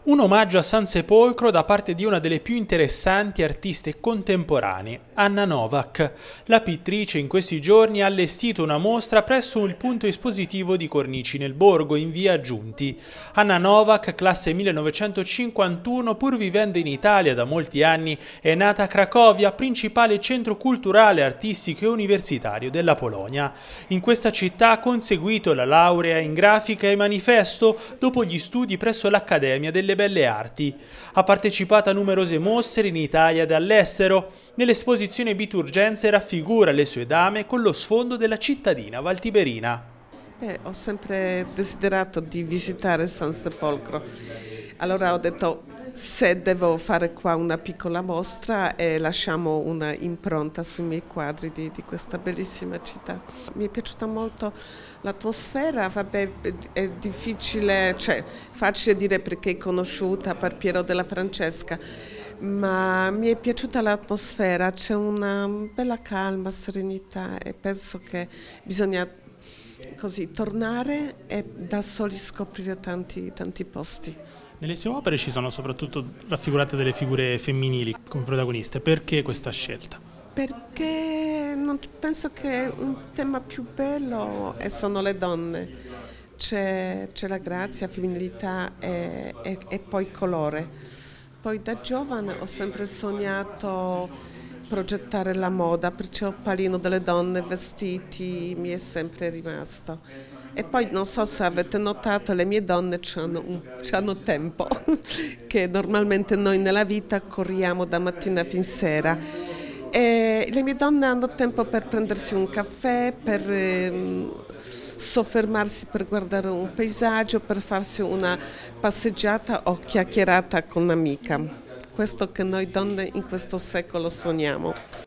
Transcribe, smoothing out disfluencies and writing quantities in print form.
Un omaggio a Sansepolcro da parte di una delle più interessanti artiste contemporanee, Anna Novak. La pittrice in questi giorni ha allestito una mostra presso il punto espositivo di Cornici nel Borgo, in via Giunti. Anna Novak, classe 1951, pur vivendo in Italia da molti anni, è nata a Cracovia, principale centro culturale, artistico e universitario della Polonia. In questa città ha conseguito la laurea in grafica e manifesto dopo gli studi presso l'Accademia delle Belle Arti. Ha partecipato a numerose mostre in Italia ed all'estero. Nell'esposizione Biturgenze raffigura le sue dame con lo sfondo della cittadina valtiberina. Ho sempre desiderato di visitare Sansepolcro, allora ho detto se devo fare qua una piccola mostra e lasciamo una impronta sui miei quadri di questa bellissima città. Mi è piaciuta molto l'atmosfera, vabbè, è difficile, cioè facile dire perché è conosciuta per Piero della Francesca, ma mi è piaciuta l'atmosfera, c'è una bella calma, serenità e penso che bisogna così tornare e da soli scoprire tanti posti. Nelle sue opere ci sono soprattutto raffigurate delle figure femminili come protagoniste. Perché questa scelta? Perché non penso che un tema più bello sono le donne. C'è la grazia, femminilità e poi colore. Poi da giovane ho sempre sognato progettare la moda, perciò il pallino delle donne, vestiti, mi è sempre rimasto. E poi non so se avete notato, le mie donne c'hanno tempo, che normalmente noi nella vita corriamo da mattina fin sera. E le mie donne hanno tempo per prendersi un caffè, per soffermarsi per guardare un paesaggio, per farsi una passeggiata o chiacchierata con un'amica. Questo che noi donne in questo secolo sogniamo.